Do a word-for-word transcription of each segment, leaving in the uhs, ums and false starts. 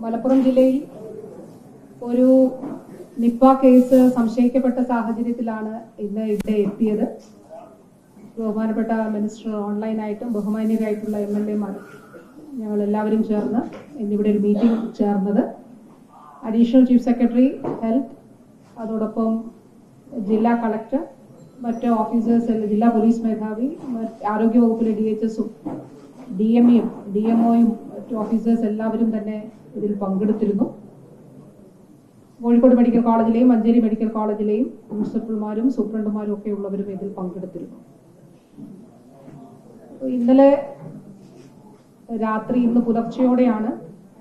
മലപ്പുറം ജില്ലയിൽ ഒരു Nipah case സംശയിക്കപ്പെട്ട സാഹചര്യത്തിലാണ് ഇന്ന് ഇവിടെ എത്തിയത്. ബഹുമാനപ്പെട്ട മിനിസ്റ്റർ ഓൺലൈനായിട്ടും ബഹുമാന്യരായിട്ടുള്ള എം എൽ എമാർ ഞങ്ങൾ എല്ലാവരും ചേർന്ന് ഇന്നിവിടെ ഒരു മീറ്റിംഗ് ചേർന്നത്. അഡീഷണൽ ചീഫ് സെക്രട്ടറി ഹെൽത്ത്, അതോടൊപ്പം ജില്ലാ കളക്ടർ, മറ്റ് ഓഫീസേഴ്സ്, ജില്ലാ പോലീസ് മേധാവി, ആരോഗ്യ വകുപ്പിലെ ഡി എച്ച് എസും ഡി എം ഇയും ഡി എം ഒയും മറ്റു ഓഫീസേഴ്സ് എല്ലാവരും തന്നെ ഇതിൽ പങ്കെടുത്തിരുന്നു. കോഴിക്കോട് മെഡിക്കൽ കോളേജിലെയും മഞ്ചേരി മെഡിക്കൽ കോളേജിലെയും പ്രിൻസിപ്പൽമാരും സൂപ്രണ്ടുമാരും ഒക്കെ ഉള്ളവരും ഇതിൽ പങ്കെടുത്തിരുന്നു. ഇന്നലെ രാത്രി ഇന്ന് പുലർച്ചെയോടെയാണ്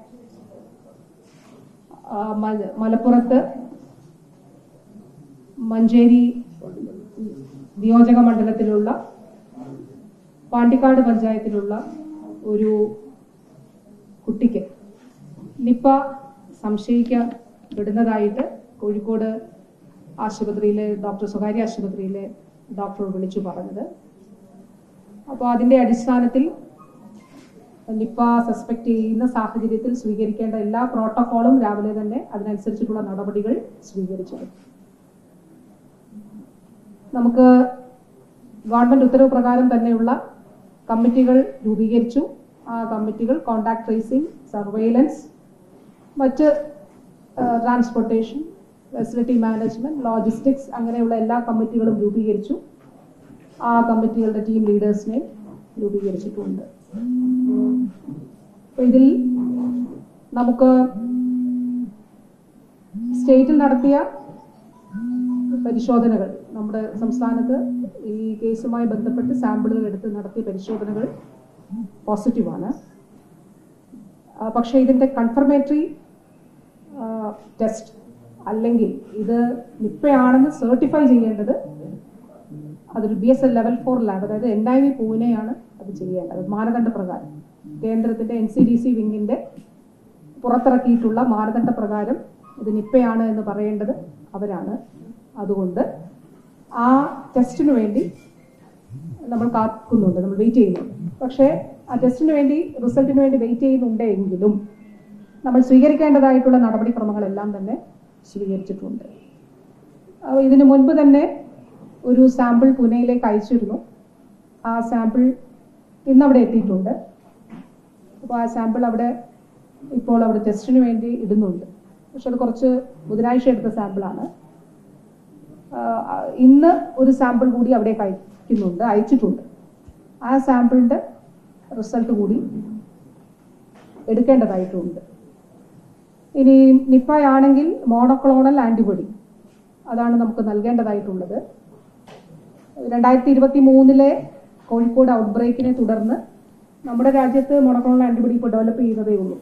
മലപ്പുറത്ത് മഞ്ചേരി നിയോജക മണ്ഡലത്തിലുള്ള പാണ്ടിക്കാട് പഞ്ചായത്തിലുള്ള ഒരു കുട്ടിക്ക് നിപ്പ സംശയിക്കപ്പെടുന്നതായിട്ട് കോഴിക്കോട് ആശുപത്രിയിലെ ഡോക്ടർ സ്വകാര്യ ആശുപത്രിയിലെ ഡോക്ടർ വിളിച്ചു പറഞ്ഞത്. അപ്പോൾ അതിന്റെ അടിസ്ഥാനത്തിൽ നിപ്പ സസ്പെക്ട് ചെയ്യുന്ന സാഹചര്യത്തിൽ സ്വീകരിക്കേണ്ട എല്ലാ പ്രോട്ടോക്കോളും രാവിലെ തന്നെ അതിനനുസരിച്ചിട്ടുള്ള നടപടികൾ സ്വീകരിച്ചിട്ടുണ്ട്. നമുക്ക് ഗവൺമെന്റ് ഉത്തരവ് പ്രകാരം തന്നെയുള്ള കമ്മിറ്റികൾ രൂപീകരിച്ചു. ആ കമ്മിറ്റികൾ കോണ്ടാക്ട് ട്രേസിംഗ്, സർവൈലൻസ്, മറ്റ് ട്രാൻസ്പോർട്ടേഷൻ, ഫെസിലിറ്റി മാനേജ്മെന്റ്, ലോജിസ്റ്റിക്സ് അങ്ങനെയുള്ള എല്ലാ കമ്മിറ്റികളും രൂപീകരിച്ചു. ആ കമ്മിറ്റികളുടെ ടീം ലീഡേഴ്സിനെ രൂപീകരിച്ചിട്ടുണ്ട്. അപ്പൊ ഇതിൽ നമുക്ക് സ്റ്റേറ്റിൽ നടത്തിയ പരിശോധനകൾ, നമ്മുടെ സംസ്ഥാനത്ത് ഈ കേസുമായി ബന്ധപ്പെട്ട് സാമ്പിളുകൾ എടുത്ത് നടത്തിയ പരിശോധനകൾ പോസിറ്റീവാണ്. പക്ഷേ ഇതിന്റെ കൺഫർമേറ്ററി ടെസ്റ്റ് അല്ലെങ്കിൽ ഇത് നിപ്പയാണെന്ന് സർട്ടിഫൈ ചെയ്യേണ്ടത് അതൊരു B S L level four lab, അതായത് എൻ ഐ വി പൂനെയാണ് അത് ചെയ്യേണ്ടത്. മാനദണ്ഡ പ്രകാരം കേന്ദ്രത്തിന്റെ എൻ സി ഡി സി വിങ്ങിന്റെ പുറത്തിറക്കിയിട്ടുള്ള മാനദണ്ഡ പ്രകാരം ഇത് നിപ്പയാണ് എന്ന് പറയേണ്ടത് അവരാണ്. അതുകൊണ്ട് ആ ടെസ്റ്റിന് വേണ്ടി നമ്മൾ കാക്കുന്നുണ്ട്, നമ്മൾ വെയിറ്റ് ചെയ്യുന്നുണ്ട്. പക്ഷേ ആ ടെസ്റ്റിന് വേണ്ടി, റിസൾട്ടിന് വേണ്ടി വെയിറ്റ് ചെയ്യുന്നുണ്ടെങ്കിലും നമ്മൾ സ്വീകരിക്കേണ്ടതായിട്ടുള്ള നടപടിക്രമങ്ങളെല്ലാം തന്നെ സ്വീകരിച്ചിട്ടുണ്ട്. ഇതിനു മുൻപ് തന്നെ ഒരു സാമ്പിൾ പൂനെയിലേക്ക് അയച്ചിരുന്നു. ആ സാമ്പിൾ ഇന്നവിടെ എത്തിയിട്ടുണ്ട്. അപ്പോൾ ആ സാമ്പിൾ അവിടെ ഇപ്പോൾ അവിടെ ടെസ്റ്റിന് വേണ്ടി ഇടുന്നുണ്ട്. പക്ഷെ അത് കുറച്ച് ബുധനാഴ്ച എടുത്ത സാമ്പിളാണ്. ഇന്ന് ഒരു സാമ്പിൾ കൂടി അവിടേക്ക് അയക്കുന്നുണ്ട്, അയച്ചിട്ടുണ്ട്. ആ സാമ്പിളിന്റെ റിസൾട്ട് കൂടി എടുക്കേണ്ടതായിട്ടുണ്ട്. ഇനി നിപ്പയാണെങ്കിൽ മോണോക്ലോണൽ ആന്റിബോഡി അതാണ് നമുക്ക് നൽകേണ്ടതായിട്ടുള്ളത്. രണ്ടായിരത്തി ഇരുപത്തി മൂന്നിലെ കോഴിക്കോട് ഔട്ട് ബ്രേക്കിനെ തുടർന്ന് നമ്മുടെ രാജ്യത്ത് മോണോക്ലോണൽ ആന്റിബോഡി ഇപ്പോൾ ഡെവലപ്പ് ചെയ്യുന്നതേ ഉള്ളൂ.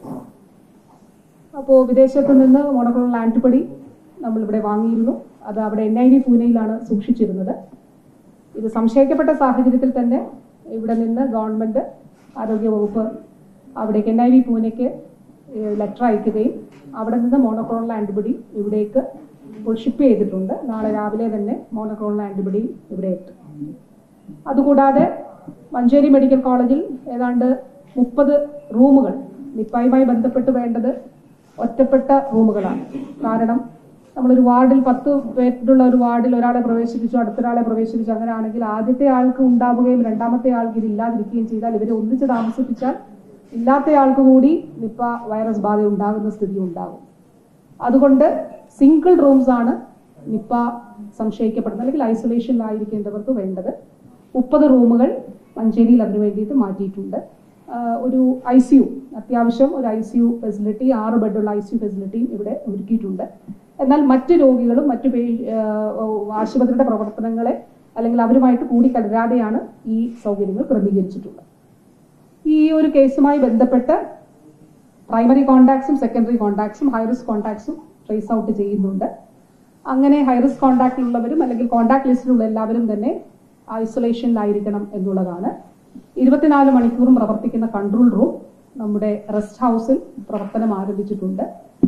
അപ്പോൾ വിദേശത്ത് നിന്ന് മോണോക്ലോണൽ ആന്റിബോഡി നമ്മളിവിടെ വാങ്ങിയിരുന്നു. അത് അവിടെ എൻ ഐ വി പൂനെയിലാണ് സൂക്ഷിച്ചിരുന്നത്. ഇത് സംശയിക്കപ്പെട്ട സാഹചര്യത്തിൽ തന്നെ ഇവിടെ നിന്ന് ഗവൺമെന്റ് ആരോഗ്യ വകുപ്പ് അവിടേക്ക് എൻ ഐ വി പൂനെക്ക് ലെറ്റർ അയക്കുകയും അവിടെ നിന്ന് മോണോക്ലോണൽ ആന്റിബോഡി ഇവിടേക്ക് ഇപ്പോൾ ഷിപ്പ് ചെയ്തിട്ടുണ്ട്. നാളെ രാവിലെ തന്നെ മോണോക്ലോണൽ ആന്റിബോഡി ഇവിടെ എത്തും. അതുകൂടാതെ മഞ്ചേരി മെഡിക്കൽ കോളേജിൽ ഏതാണ്ട് മുപ്പത് റൂമുകൾ നിപ്പയുമായി ബന്ധപ്പെട്ട് വേണ്ടത് ഒറ്റപ്പെട്ട റൂമുകളാണ്. കാരണം നമ്മളൊരു വാർഡിൽ പത്ത് പേരുള്ള ഒരു വാർഡിൽ ഒരാളെ പ്രവേശിപ്പിച്ചു, അടുത്തൊരാളെ പ്രവേശിപ്പിച്ചു, അങ്ങനെ ആണെങ്കിൽ ആദ്യത്തെ ആൾക്ക് ഉണ്ടാവുകയും രണ്ടാമത്തെ ആൾക്ക് ഇത് ഇല്ലാതിരിക്കുകയും ചെയ്താൽ ഇവരെ ഒന്നിച്ച് താമസിപ്പിച്ചാൽ ഇല്ലാത്ത ആൾക്ക് കൂടി നിപ്പ വൈറസ് ബാധ ഉണ്ടാകുന്ന സ്ഥിതി ഉണ്ടാകും. അതുകൊണ്ട് സിംഗിൾ റൂംസ് ആണ് നിപ്പ സംശയിക്കപ്പെടുന്നത് അല്ലെങ്കിൽ ഐസൊലേഷനിലായിരിക്കേണ്ടവർക്ക് വേണ്ടത്. മുപ്പത് റൂമുകൾ മഞ്ചേരിയിൽ അതിനു വേണ്ടിയിട്ട് മാറ്റിയിട്ടുണ്ട്. ഒരു ഐ സി യു, അത്യാവശ്യം ഒരു ഐ സി യു ഫെസിലിറ്റി, ആറ് ബെഡുള്ള ഐ സി യു ഫെസിലിറ്റിയും ഇവിടെ ഒരുക്കിയിട്ടുണ്ട്. എന്നാൽ മറ്റ് രോഗികളും മറ്റു ആശുപത്രിയുടെ പ്രവർത്തനങ്ങളെ അല്ലെങ്കിൽ അവരുമായിട്ട് കൂടിക്കലരാതെയാണ് ഈ സൗകര്യങ്ങൾ ക്രമീകരിച്ചിട്ടുള്ളത്. ഈ ഒരു കേസുമായി ബന്ധപ്പെട്ട് പ്രൈമറി കോണ്ടാക്ട്സും സെക്കൻഡറി കോണ്ടാക്ട്സും ഹൈറിസ്ക് കോണ്ടാക്ട്സും ട്രേസ് ഔട്ട് ചെയ്യുന്നുണ്ട്. അങ്ങനെ ഹൈറിസ്ക് കോണ്ടാക്റ്റിലുള്ളവരും അല്ലെങ്കിൽ കോണ്ടാക്ട് ലിസ്റ്റിലുള്ള എല്ലാവരും തന്നെ ഐസൊലേഷനിലായിരിക്കണം എന്നുള്ളതാണ്. ഇരുപത്തിനാല് മണിക്കൂറും പ്രവർത്തിക്കുന്ന കൺട്രോൾ റൂം നമ്മുടെ റെസ്റ്റ് ഹൗസിൽ പ്രവർത്തനം ആരംഭിച്ചിട്ടുണ്ട്.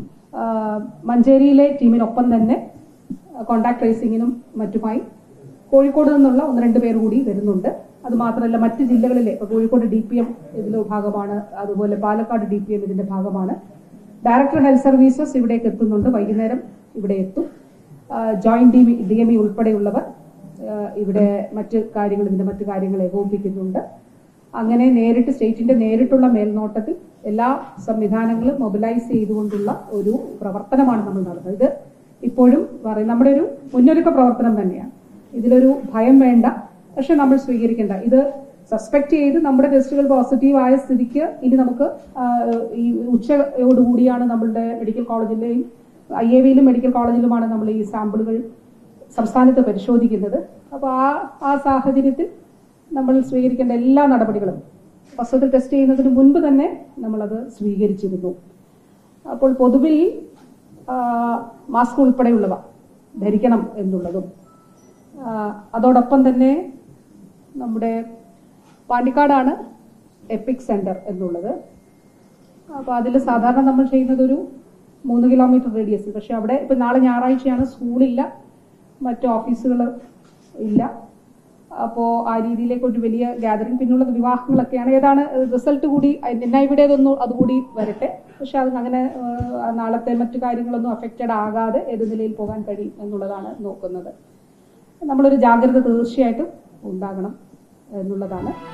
മഞ്ചേരിയിലെ ടീമിനൊപ്പം തന്നെ കോണ്ടാക്ട് ട്രേസിങ്ങിനും മറ്റുമായി കോഴിക്കോട് നിന്നുള്ള ഒന്ന് രണ്ട് പേർ കൂടി വരുന്നുണ്ട്. അത് മാത്രമല്ല മറ്റ് ജില്ലകളിലെ, ഇപ്പോൾ കോഴിക്കോട് ഡി പി എം ഇതിന്റെ ഭാഗമാണ്, അതുപോലെ പാലക്കാട് ഡി പി എം ഇതിന്റെ ഭാഗമാണ്. ഡയറക്ടർ ഹെൽത്ത് സർവീസസ് ഇവിടേക്ക് എത്തുന്നുണ്ട്, വൈകുന്നേരം ഇവിടെ എത്തും. Joint D D M E ഉൾപ്പെടെയുള്ളവർ ഇവിടെ മറ്റ് കാര്യങ്ങൾ ഇതിന്റെ മറ്റു കാര്യങ്ങൾ ഏകോപിപ്പിക്കുന്നുണ്ട്. അങ്ങനെ നേരിട്ട് സ്റ്റേറ്റിന്റെ നേരിട്ടുള്ള മേൽനോട്ടത്തിൽ എല്ലാ സംവിധാനങ്ങളും മൊബിലൈസ് ചെയ്തുകൊണ്ടുള്ള ഒരു പ്രവർത്തനമാണ് നമ്മൾ നടത്തുന്നത്. ഇത് ഇപ്പോഴും പറയും നമ്മുടെ ഒരു മുന്നൊരുക്ക പ്രവർത്തനം തന്നെയാണ്. ഇതിലൊരു ഭയം വേണ്ട, പക്ഷെ നമ്മൾ സ്വീകരിക്കേണ്ട. ഇത് സസ്പെക്ട് ചെയ്ത് നമ്മുടെ ടെസ്റ്റുകൾ പോസിറ്റീവ് ആയ സ്ഥിതിക്ക് ഇനി നമുക്ക് ഈ ഉച്ചയോടുകൂടിയാണ് നമ്മളുടെ മെഡിക്കൽ കോളേജിലെയും ഐ എ വിയിലും മെഡിക്കൽ കോളേജിലുമാണ് നമ്മൾ ഈ സാമ്പിളുകൾ സംസ്ഥാനത്ത് പരിശോധിക്കുന്നത്. അപ്പോൾ ആ ആ സാഹചര്യത്തിൽ നമ്മൾ സ്വീകരിക്കേണ്ട എല്ലാ നടപടികളും വസ്തുത്തിൽ ടെസ്റ്റ് ചെയ്യുന്നതിന് മുൻപ് തന്നെ നമ്മളത് സ്വീകരിച്ചിരുന്നു. അപ്പോൾ പൊതുവിൽ മാസ്ക് ഉൾപ്പെടെയുള്ളവ ധരിക്കണം എന്നുള്ളതും അതോടൊപ്പം തന്നെ നമ്മുടെ പാണ്ടിക്കാടാണ് എപ്പിക് സെന്റർ എന്നുള്ളത്. അപ്പോൾ അതിൽ സാധാരണ നമ്മൾ ചെയ്യുന്നത് ഒരു മൂന്ന് കിലോമീറ്റർ റേഡിയസിൽ, പക്ഷെ അവിടെ ഇപ്പം നാളെ ഞായറാഴ്ചയാണ്, സ്കൂളില്ല, മറ്റ് ഓഫീസുകൾ ഇല്ല. അപ്പോൾ ആ രീതിയിലേക്ക് ഒരു വലിയ ഗാദറിംഗ്, പിന്നുള്ളത് വിവാഹങ്ങളൊക്കെയാണ്. ഏതാണ് റിസൾട്ട് കൂടി എൻ ഐ വിയുടേതൊന്നും അതുകൂടി വരട്ടെ, പക്ഷെ അത് അങ്ങനെ നാളത്തെ മറ്റു കാര്യങ്ങളൊന്നും അഫക്റ്റഡ് ആകാതെ ഏത് നിലയിൽ പോകാൻ കഴിയും എന്നുള്ളതാണ് നോക്കുന്നത്. നമ്മളൊരു ജാഗ്രത തീർച്ചയായിട്ടും ഉണ്ടാകണം എന്നുള്ളതാണ്.